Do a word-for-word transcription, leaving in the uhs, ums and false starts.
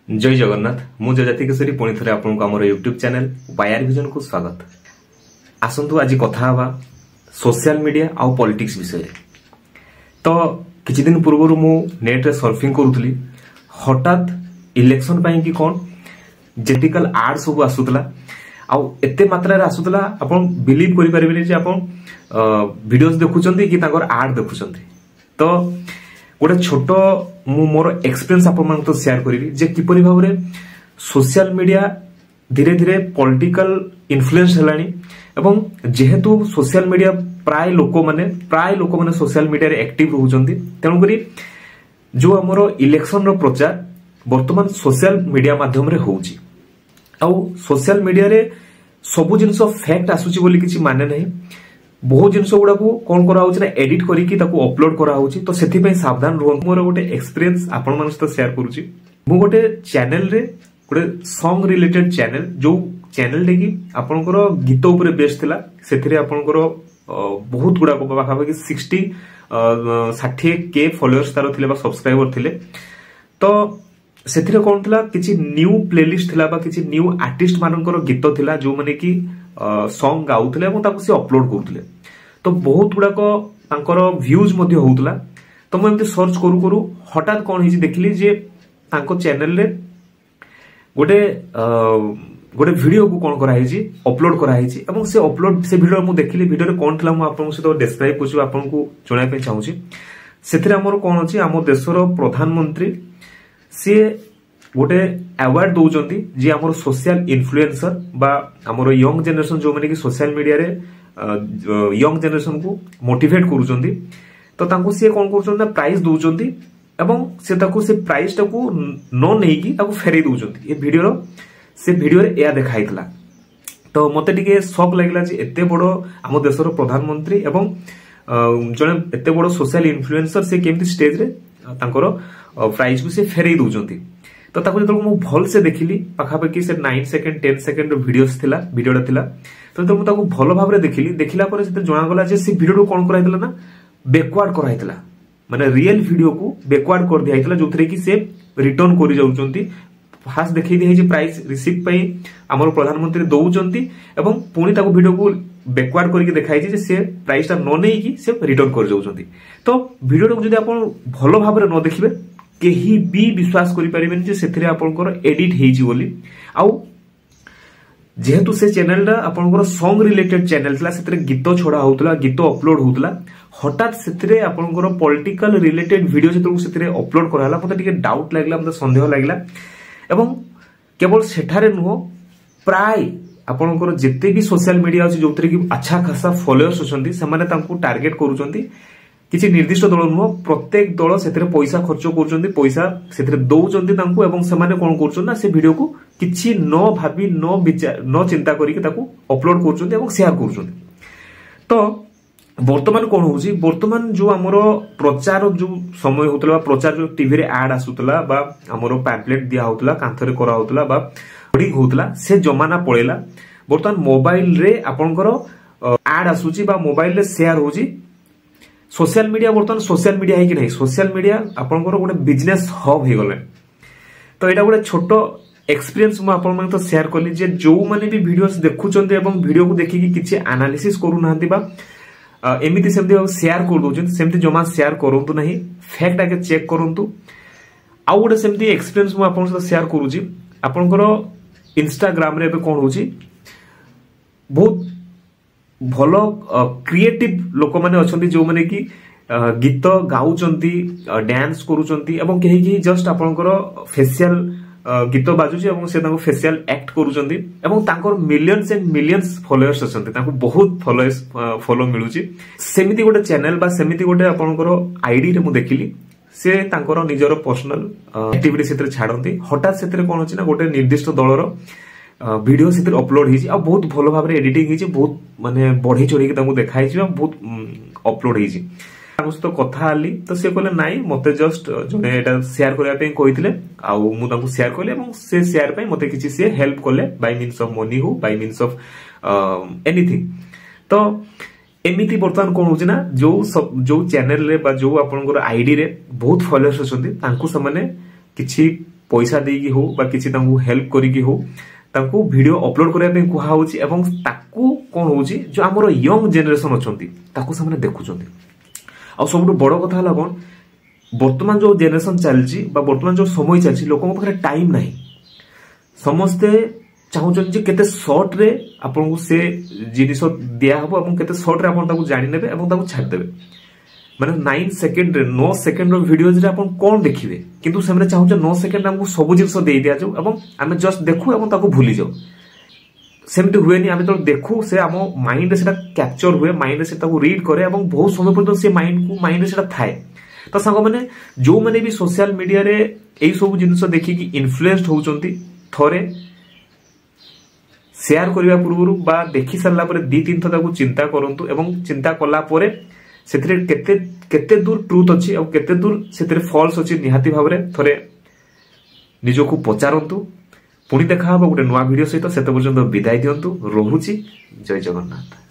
जय जगन्नाथ मु जजाति केसरी पुणी थे आपको आम यूट्यूब चैनल वायर विजन को स्वागत। आसतु आज कथा हवा सोशल मीडिया आउ पॉलिटिक्स विषय। तो किछि दिन पूर्व मु नेट रे सर्फिंग करूथली, हठात इलेक्शन पाई कि कोन जेटिकल आड सब आसुतला आउ एते मात्रा रे आसुतला आपण बिलीव करि परिबेनी जे आपण वीडियोस देखुचंती कि ताकर आड देखुचंती। तो गोटे छोट मु मोर एक्सपीरियंस आपण मान तो शेयर करिवि जे किपरि भाबरे सोशल मीडिया धीरे धीरे पॉलिटिकल इन्फ्लुएंस हेलानी एवं जेहेतु सोशल मीडिया प्राय लोक माने प्राय लोक माने सोशल मीडिया रे एक्टिव रहउचंती, तेनु करी जो हमरो इलेक्शन रो प्रचार वर्तमान सोशल मीडिया माध्यम रे होउची। आउ सोशल मीडिया रे सबु जिंस फैक्ट आसुची बोली किछि माने नहीं। बहुत जिनस गुड़ा को कौन करा होची ना एडिट करिकी ताको अपलोड करा होची। तो सेथि पई सावधान रहंतु। मोर गोटे एक्सपीरियंस आपण मन सहित शेयर करूची। मु गोटे चैनल रे गोटे सॉन्ग रिलेटेड चैनल जो चैनल रे कि आपनकर गीत ऊपर बेस्ड थिला, सेथिरे आपनकर बहुत गुड़ा को पाखा कि साठ साठ के फॉलोअर्स तारो थिले बा सब्सक्राइबर थिले। तो सेथिरे कोन थिला किछि न्यू प्लेलिस्ट थिला बा किछि न्यू आर्टिस्ट मानकर गीत थिला जो माने कि सॉन्ग गाउथले এবং ताको से अपलोड करथले। तो बहुत गुड़ा को तांकर व्यूज मध्ये होउतला। तो म एमते सर्च करू करू हठात कोन हिजी देखली जे तांको चैनल रे गोटे गोटे वीडियो को कोन करा हिजी अपलोड करा हिजी এবং से अपलोड से वीडियो मु देखली। वीडियो रे कोन थिला मु आपन से तो डिस्क्राइब करछु, आपन को जणाय पे चाहूची। सेथिरे हमर कोन अछि हम देशर प्रधानमंत्री से गोटे अवार्ड दौरान जी आम सोशल इन्फ्लुएंसर बा आमर यंग जनरेशन जो मैंने कि सोशल मीडिया रे यंग जनरेशन को मोटिवेट करूचंती। तो तांको से कोन करूचंती प्राइज दउचंती एवं से ताको से प्राइज टाको न नेकी ताको फेरै दउचंती। ए वीडियो रो से वीडियो रे या देखाइतला। तो मते टिके शॉक लागला जे एते बडो आम देशर प्रधानमंत्री एवं जने एते बडो सोशल इन्फ्लुएंसर से केमती स्टेज रे तांकर प्राइज को से फेरै दउचंती। तो ताको जतल मु भल से देखिली पाखापाखि से नौ सेकंड दस सेकंड वीडियोस थिला वीडियोटा थिला। तो तो मु ताको भल भाबरे देखिली। देखिला पर से जणा गला जे से वीडियो कोन कराइतला ना बैकवर्ड कराइतला, माने रियल वीडियो को बैकवर्ड कर दियाइतला जोथरे कि से रिटर्न करि जाउचंती। फास्ट देखि दी जे प्राइस रिसीव पई हमर प्रधानमंत्री दउचंती एवं पुनी ताको वीडियो को बैकवर्ड करके देखाइ जे से प्राइसटा न नै कि से रिटर्न कर जाउचंती। तो वीडियो को जदि आपण भल भाबरे न देखिबे केही भी विश्वास करि परिबेन जे सेथिरे आपनकर एडिट हेजी बोली। आउ जेहेतु से चैनलटा आपनकर सॉन्ग रिलेटेड चैनल थला, सेथिरे गीत छोड़ा होतला, गीत अपलोड होतला। हठात सेथिरे आपनकर पॉलिटिकल रिलेटेड वीडियो जेतु सेथिरे अपलोड कराला, मते टिके डाउट लागला, मते संदेह लागला। एवं केवल सेठारे नुहो प्राय आपनकर जेते भी सोशल मीडिया अछि जोतरे कि अच्छा खासा फॉलोअर्स अछंती, सेमाने तांको टार्गेट करूचंती। किसी निर्दिष्ट दल नुह प्रत्येक दल से पैसा खर्च कर पैसा से दौरान तांको एवं सेमाने कोन करछन ना से वीडियो को किछि न भाबी न विचार न चिंता करिके ताको अपलोड करछन एवं शेयर करछन। तो वर्तमान कोन होउची, वर्तमान जो हमरो प्रचार जो समय होतला, प्रचार जो टीवी रे एड आसुतला बा हमरो पैम्पलेट दिया होतला, कांथरे करा होतला बा होर्डिंग होतला, से जमाना पळेला। वर्तमान मोबाइल रे आपनकर एड आसुची बा मोबाइल रे शेयर होची। सोशल मीडिया वर्तमान सोशल मीडिया है कि नहीं, सोशल मीडिया आपनकर गोटे बिजनेस हब हे गले। तो एटा गोटे छोटो एक्सपीरियंस मु आपन मन तो शेयर करली जे जो माने भी वीडियोस देखुचंते एवं वीडियो को देखि कि किछि एनालिसिस करू नाहंती बा एमिति सेमति शेयर कर दोचन, सेमति जमा शेयर करंतु नहीं, फैक्ट आके चेक करंतु। आ गोटे सेमति एक्सपीरियंस मु आपन से शेयर करूची। आपनकर इंस्टाग्राम रे कोन होची बहुत भलो क्रिएटिव लोक माने अछंती जो माने कि गीत गाउचंती, डांस करूचंती एवं केही केही जस्ट आपनकर फेशियल गीत बाजुची एवं से ताको फेशियल एक्ट करूचंती एवं तांकर मिलियंस एंड मिलियंस फॉलोअर्स अछंती, ताको बहुत फॉलोअर्स फॉलो मिलुची। सेमिति गोटे चैनल बा सेमिति गोटे आपनकर आईडी रे मु देखिली से तांकर निजरो पर्सनल एक्टिविटी सेतरे छाडंती। हठात सेतरे कोन होची ना गोटे निर्दिष्ट दलर वीडियो से अपलोड होइछि आ बहुत भलो भाबरे एडिटिंग होइछि, बहुत माने बढ़ी चढ़ी के तामु देखाइछि, बहुत अपलोड होइछि। तामु तो कथा आली तो से कहले नाइ मते जस्ट जने एटा शेयर करिया पे कहितले आ मु तामु शेयर करले एवं से शेयर पे मते किछि से हेल्प करले बाय मीन्स ऑफ मनी हो बाय मीन्स ऑफ एनीथिंग। तो एमिति वर्तमान कोन होछि ना जो जो चैनल रे बा जो आपनकर आईडी रे बहुत फॉलोअर्स अछंती तांकु समाने किछि पैसा देकी हो बा किसी तांको हेल्प करिकी हो तांको वीडियो अपलोड करबा पे कुहा होची एवं ताकू कोन होची जो हमर यंग जनरेशन अछंती ताकू सामने देखुचंती। आ सबटु बड़ कथा हला कोन वर्तमान जो जनरेशन चलची बा वर्तमान जो समय चलची लोकन पाखरे टाइम नाही समस्ते चाहूचन जे केते शॉर्ट रे आपन को से जिनिस दिया हबो अपन केते शॉर्ट रे अपन ताकू जानि नेबे एवं ताकू छाड़ देबे माने नाइन सेकंड रे नौ सेकंड रो वीडियोज रे अपन कोन देखिबे किंतु सेमरे चाहूच नौ सेकंड हमको सब जिंस दे दिया जाऊ एवं आमे जस्ट देखु एवं ताकू भूली जाऊ सेमति हुएनी आमे तो देखु से हम माइंड रे सेटा कैप्चर हुए माइंड रे सेटा को रीड करे एवं बहुत समय पर्यंत से माइंड को माइंड रे सेटा थाए। तो सांग माने जो माने भी सोशल मीडिया रे एई सब जिंस देखि कि इन्फ्लुएंस्ड होउचंती थरे शेयर करबा पूर्व बा देखि सरला परे दी तीन थता को चिंता करंतु एवं चिंता कला परे सेथिरे केते केते दूर ट्रुथ अछि और केते दूर सेथिरे फॉल्स अछि निहाती भाबरे थरे निजोकु पचारंतु। पुणी देखा हबो गोटे नवा वीडियो सहित सेते पर्यंत विदाय दियंतु रहुछि। जय जगन्नाथ।